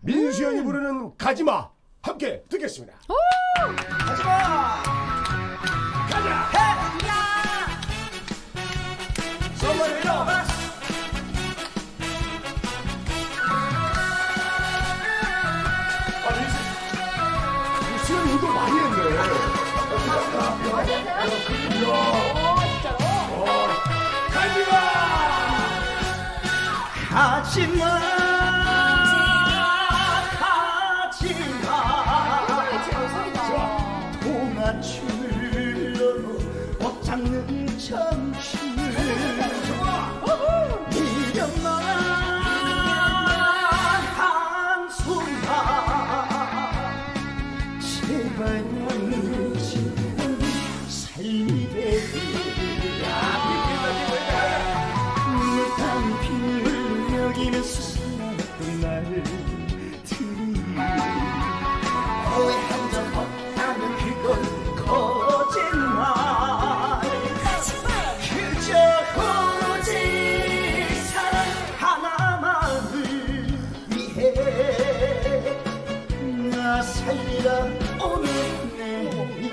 민수연이 부르는 가지마 함께 듣겠습니다. 가지마 가자 해 Somebody love us. 민수연이 운동 많이 했네. 가지마 가지마 동아줄로 옷 잡는 청춘 미련만 한숨만 제발 지금 삶이 되고 물탄 빗물 여기는 수상했던 날들이 후회한 적 없다면 그건 거짓말 그저 오직 사랑 하나만을 위해 나 살리라 오늘 내일도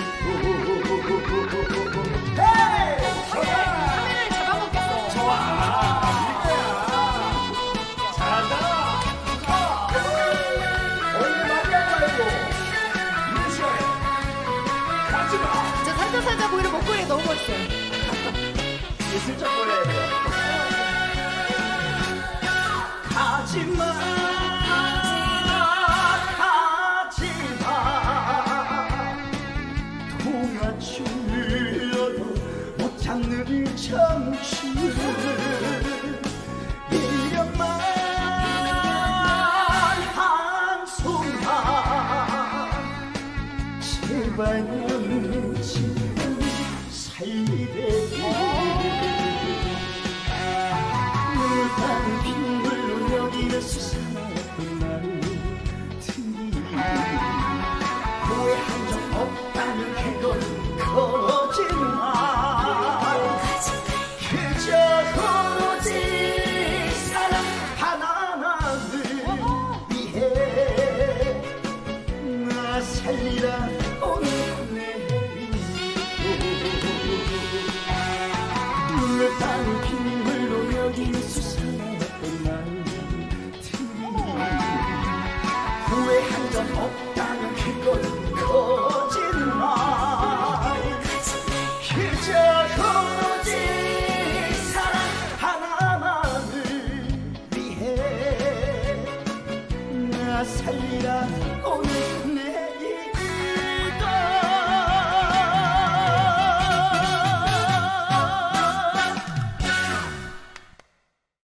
좋아 잘한다. 저 살짝살짝 보이는 목걸이 너무 멋있어요. 슬쩍 보여야 돼요. 가지마 가지마 동아줄로도 못 잡는 청춘 미련만 한숨만 제발 지금 살리래도 물탄 빗물로 여기는 수상했던 날들이 후회한 적 없다면 그건 거짓말 그저 오직 사랑 하나만을 위해 나 살리라 오늘 내일도 물탄 빗물로 여기는 수상했던 날들이 후회한 적 없다면 그건 거짓말 그저 오직 사랑 하나만을 위해 나 살리라 오늘